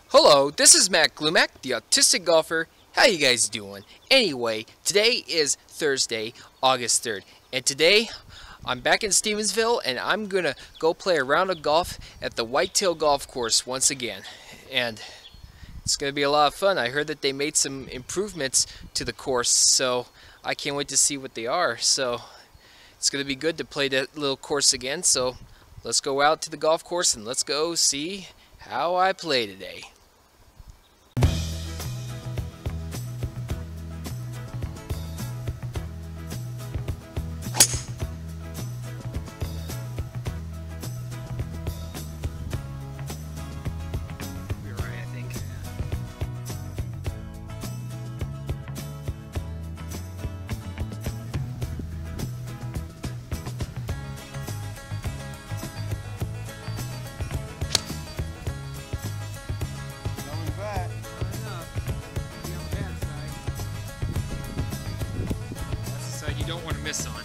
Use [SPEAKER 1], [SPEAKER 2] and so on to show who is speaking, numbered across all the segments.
[SPEAKER 1] Hello, this is Matt Glumac, the Autistic Golfer. How you guys doing? Anyway, today is Thursday, August 3rd, and today I'm back in Stevensville, and I'm gonna go play a round of golf at the Whitetail Golf Course once again. And it's gonna be a lot of fun. I heard that they made some improvements to the course, so I can't wait to see what they are. So it's gonna be good to play that little course again. So let's go out to the golf course and let's go see how I play today. You don't want to miss on.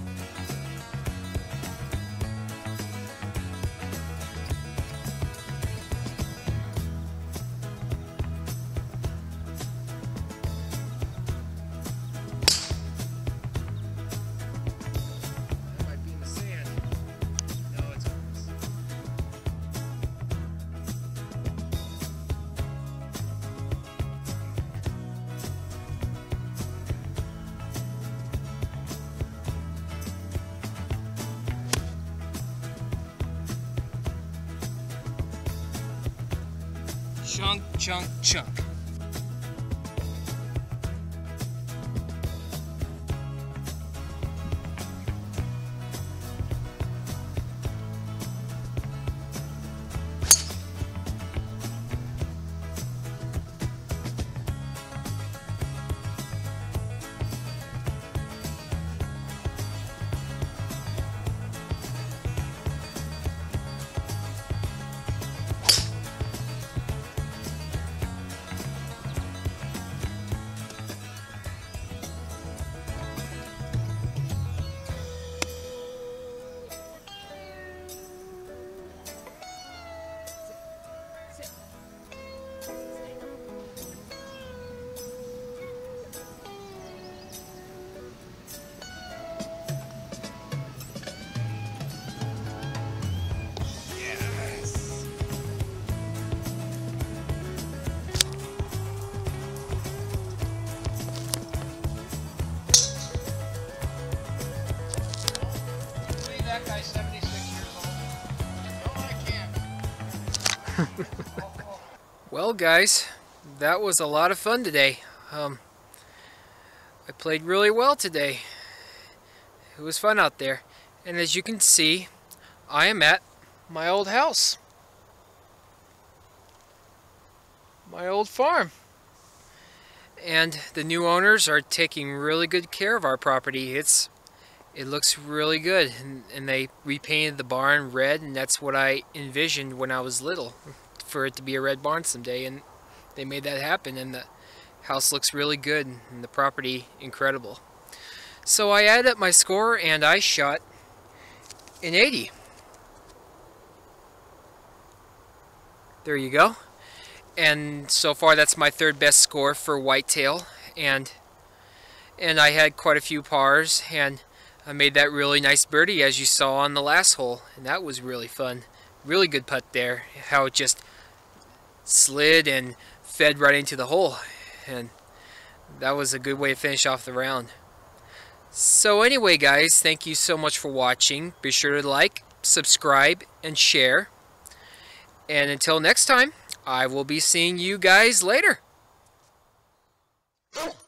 [SPEAKER 1] That might be in the sand. No, it's chunk, chunk, chunk. That guy's 76 years old. No, I can't. Well, guys, that was a lot of fun today. I played really well today. It was fun out there. And as you can see, I am at my old house. My old farm. And the new owners are taking really good care of our property. It looks really good, and they repainted the barn red, and that's what I envisioned when I was little, for it to be a red barn someday, and they made that happen, and the house looks really good, and the property incredible. So I added up my score, and I shot an 80. There you go. And so far that's my third best score for whitetail, and I had quite a few pars, and I made that really nice birdie as you saw on the last hole, and that was really fun. Really good putt there, how it just slid and fed right into the hole, and that was a good way to finish off the round. So anyway, guys, thank you so much for watching. Be sure to like, subscribe, and share. And until next time, I will be seeing you guys later.